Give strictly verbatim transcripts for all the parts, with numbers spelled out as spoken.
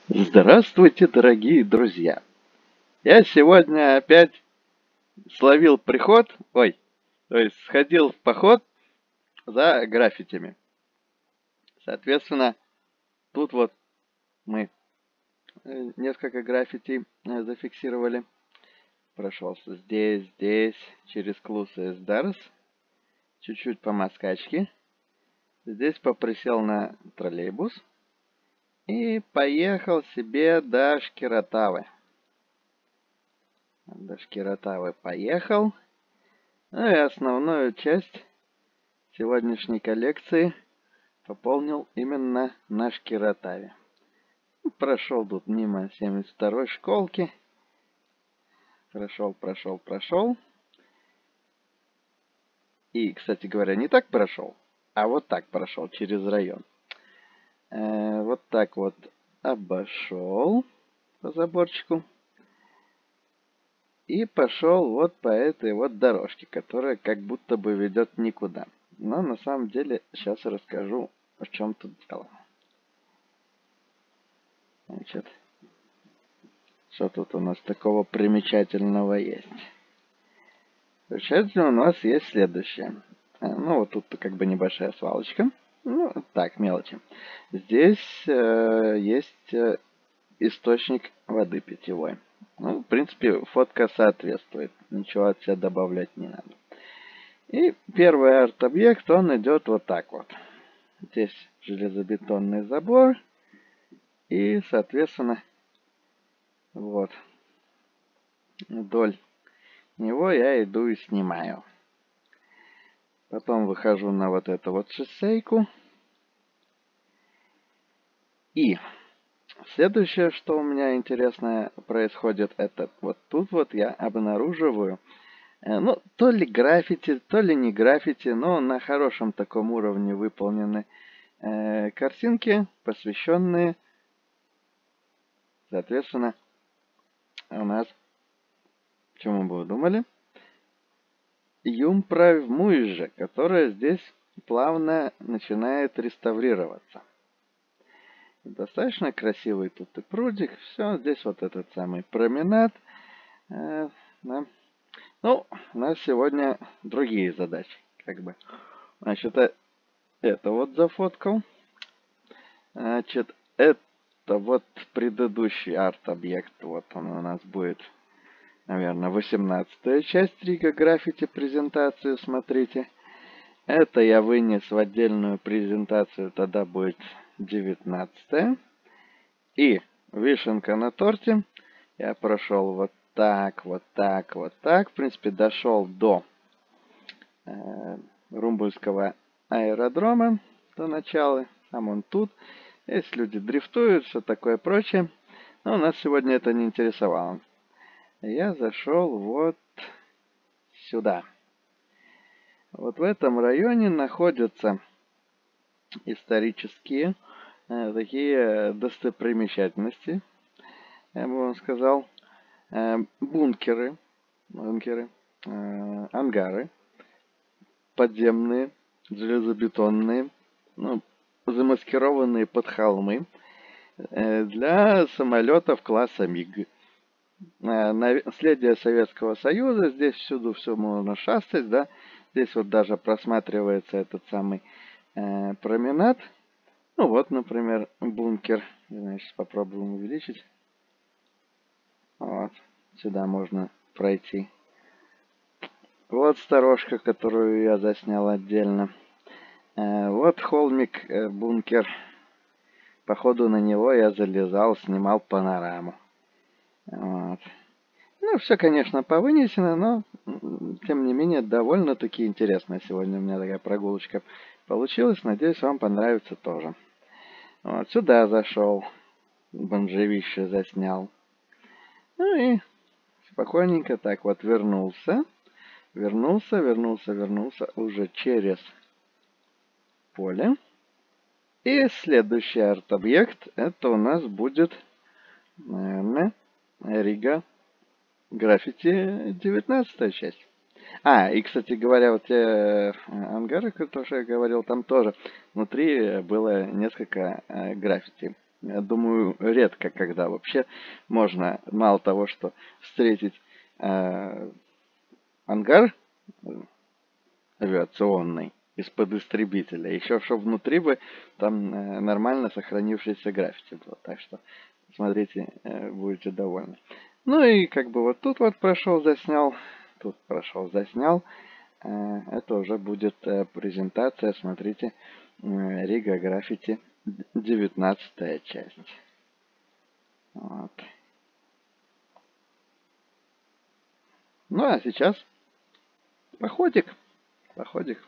Здравствуйте, дорогие друзья! Я сегодня опять словил приход, ой, то есть сходил в поход за граффитями. Соответственно, тут вот мы э, несколько граффити э, зафиксировали. Прошелся здесь, здесь, через Клусы Дарс, чуть-чуть по Москачке. Здесь поприсел на троллейбус и поехал себе до Шкиротавы. До Шкиротавы поехал. Ну и основную часть сегодняшней коллекции пополнил именно на Шкиротаве. Прошел тут мимо семьдесят второй школки. Прошел, прошел, прошел. И, кстати говоря, не так прошел, а вот так прошел через район. Э, вот так вот обошел по заборчику. И пошел вот по этой вот дорожке, которая как будто бы ведет никуда. Но на самом деле сейчас расскажу, в чем тут дело. Значит, что тут у нас такого примечательного есть? Получается, у нас есть следующее. Э, Ну, вот тут как бы небольшая свалочка. Ну, так, мелочи. Здесь э, есть э, источник воды питьевой. Ну, в принципе, фотка соответствует. Ничего от себя добавлять не надо. И первый арт-объект, он идет вот так вот. Здесь железобетонный забор. И, соответственно, вот, вдоль него я иду и снимаю. Потом выхожу на вот эту вот шоссейку. И следующее, что у меня интересное происходит, это вот тут вот я обнаруживаю, э, ну, то ли граффити, то ли не граффити, но на хорошем таком уровне выполнены э, картинки, посвященные, соответственно, у нас, чему бы вы думали, Юмпра-Муйже, которая здесь плавно начинает реставрироваться. Достаточно красивый тут и прудик. Все, здесь вот этот самый променад. Э, да. Ну, у нас сегодня другие задачи, как бы. Значит, э, это вот зафоткал. Значит, это вот предыдущий арт-объект. Вот он у нас будет, наверное, восемнадцатая часть Рига Граффити презентацию. Смотрите. Это я вынес в отдельную презентацию, тогда будет девятнадцатая. И вишенка на торте. Я прошел вот так, вот так, вот так. В принципе, дошел до э, Румбульского аэродрома, до начала. Там он тут. Здесь люди дрифтуют, все такое прочее. Но нас сегодня это не интересовало. Я зашел вот сюда. Вот в этом районе находятся исторические э, такие достопримечательности, я бы вам сказал, э, бункеры, бункеры, э, ангары подземные, железобетонные, ну, замаскированные под холмы э, для самолетов класса МиГ. Э, наследие Советского Союза, здесь всюду все можно шастать, да, здесь вот даже просматривается этот самый э, променад. Ну вот, например, бункер. Значит, попробуем увеличить. Вот. Сюда можно пройти. Вот сторожка, которую я заснял отдельно. Э, вот холмик, э, бункер. Походу на него я залезал, снимал панораму. Вот. Ну, все, конечно, повынесено, но, тем не менее, довольно-таки интересно. Сегодня у меня такая прогулочка получилась. Надеюсь, вам понравится тоже. Вот, сюда зашел. Бомжевище заснял. Ну и спокойненько так вот вернулся. Вернулся, вернулся, вернулся уже через поле. И следующий арт-объект, это у нас будет, наверное, Рига Граффити девятнадцатая часть. А, и, кстати говоря, вот те ангары, которые я говорил, там тоже внутри было несколько э, граффити. я думаю, редко когда вообще можно, мало того, что встретить э, ангар авиационный из-под истребителя, еще что внутри бы там э, нормально сохранившийся граффити было. Так что смотрите, э, будете довольны. Ну и как бы вот тут вот прошел, заснял, тут прошел, заснял. Э, это уже будет э, презентация, смотрите, э, Рига Граффити, девятнадцатая часть. Вот. Ну а сейчас походик, походик.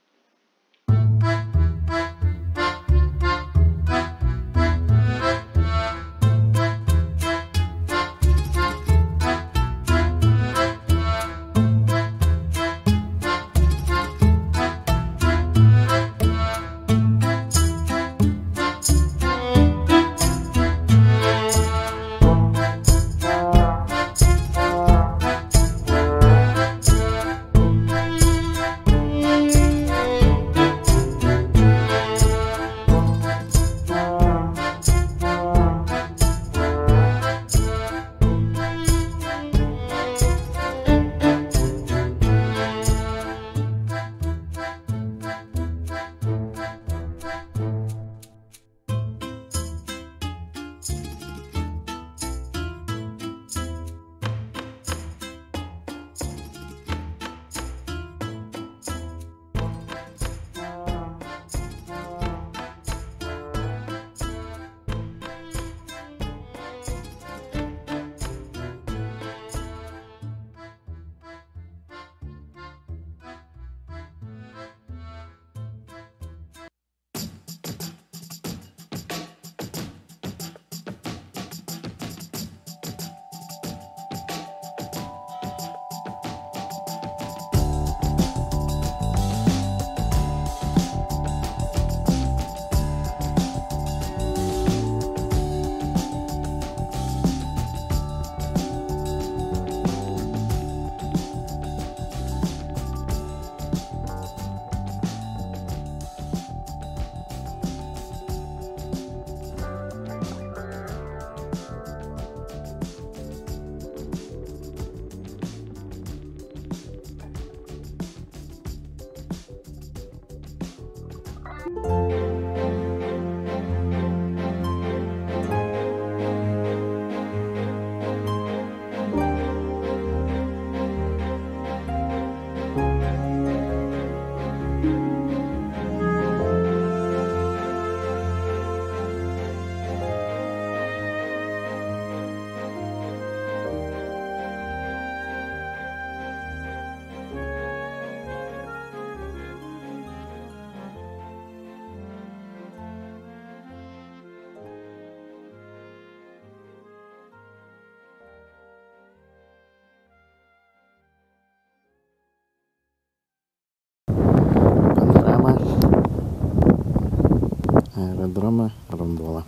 Аэродрома Рундола.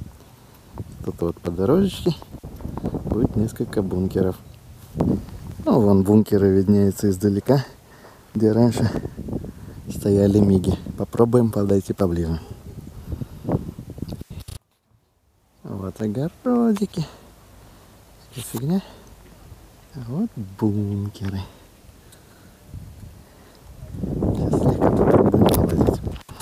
Тут вот по дорожечке будет несколько бункеров. Ну, вон бункеры виднеются издалека, где раньше стояли миги. Попробуем подойти поближе. Вот огородики. Что фигня? А вот бункеры. Сейчас слегка попробуем полазить.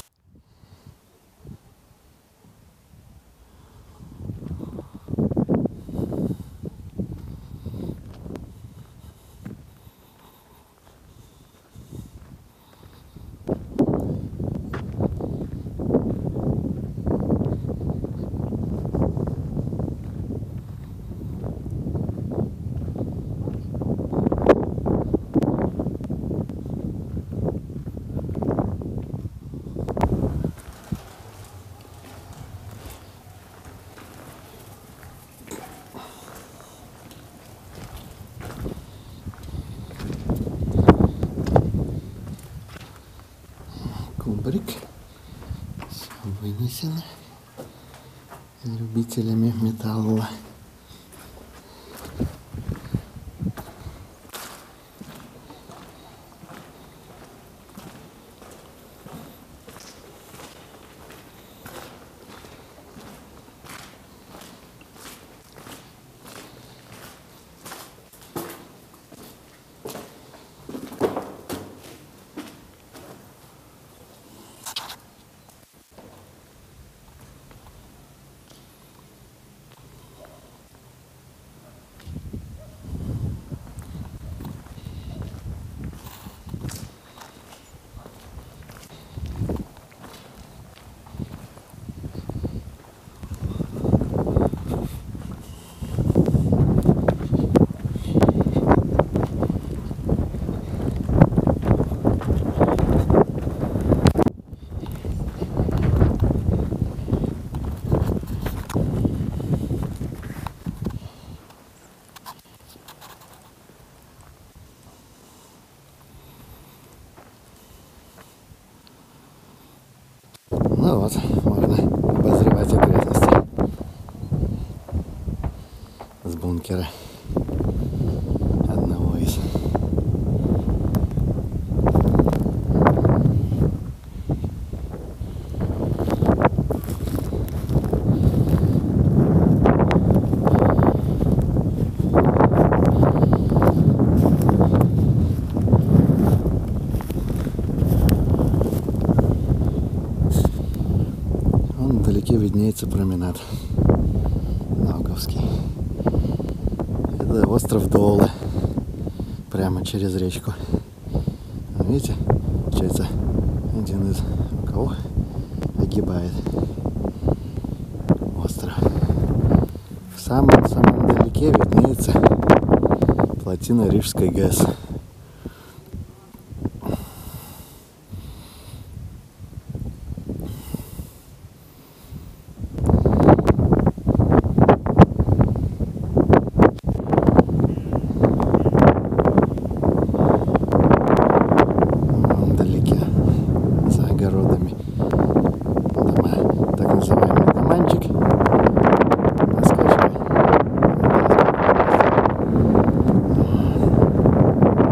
Кубрик. Все вынесено любителями металла. танкера. Одного из. Вон вдалеке виднеется променад Науковский. Это остров Долы. Прямо через речку. Видите, получается, один из рукавов огибает остров. В самом-самом далеке виднеется плотина Рижской ГЭС. Так называемый доманчик. Скачивай.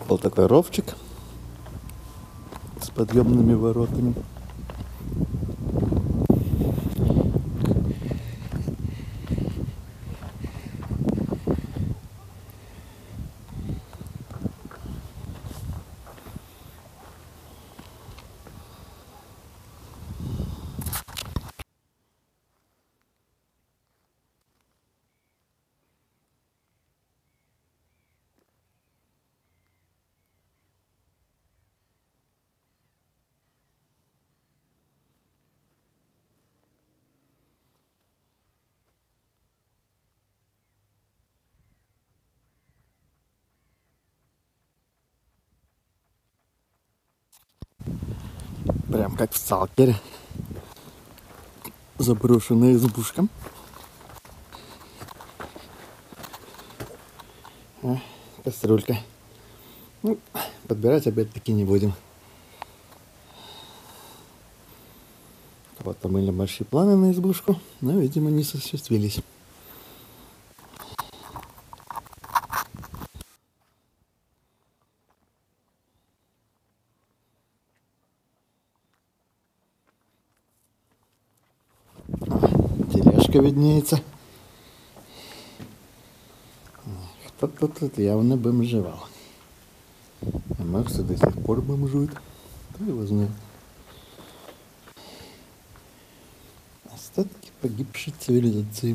Был такой ровчик с подъемными воротами. Прям как в сталкере. Заброшенная избушка. А, кастрюлька. Ну, подбирать опять-таки не будем. У кого-то были большие планы на избушку, но, видимо, не осуществились. Тележка виднеется. Кто-то тут явно бомжевал. А Макс до сих пор бомжует. Кто его знает. Остатки погибшей цивилизации.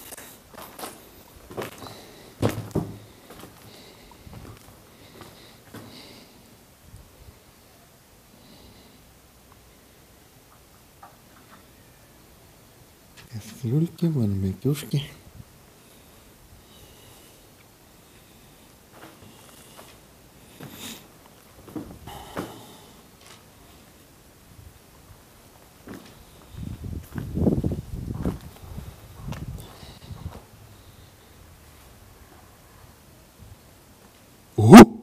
Кастрюльки, барбекюшки. У!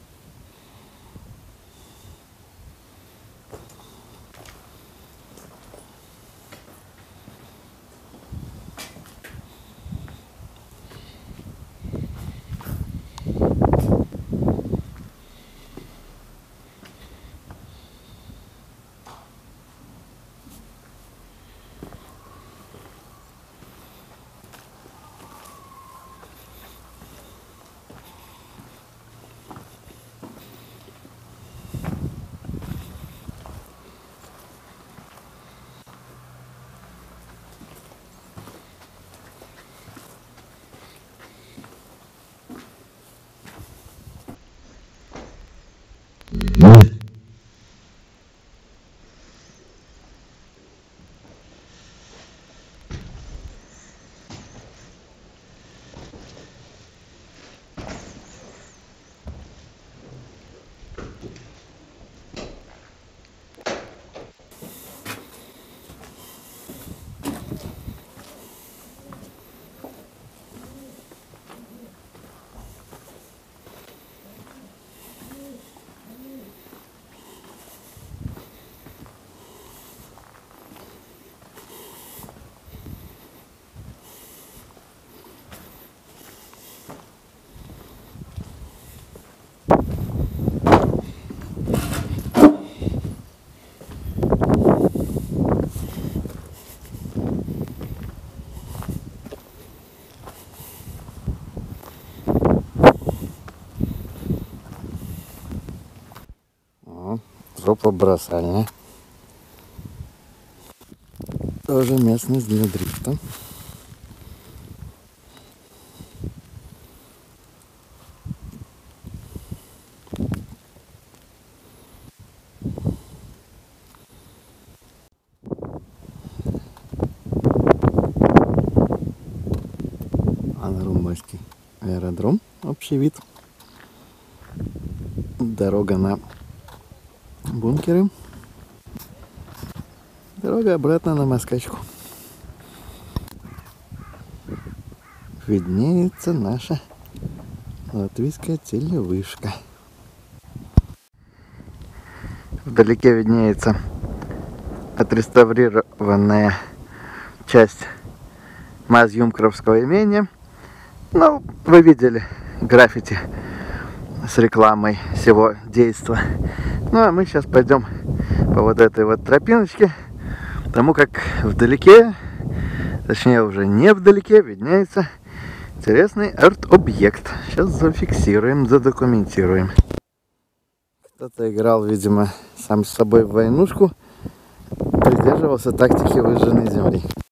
Тропа бросальня. Тоже местность для дрифта. Анарумбайский аэродром. Общий вид. Дорога на бункеры. Дорога обратно на Москачку. Виднеется наша латвийская телевышка. Вдалеке виднеется отреставрированная часть Мазюмкровского имения. Ну, вы видели граффити с рекламой всего действа. Ну а мы сейчас пойдем по вот этой вот тропиночке, потому как вдалеке, точнее уже не вдалеке, виднеется интересный арт-объект. Сейчас зафиксируем, задокументируем. Кто-то играл, видимо, сам с собой в войнушку, придерживался тактики выжженной земли.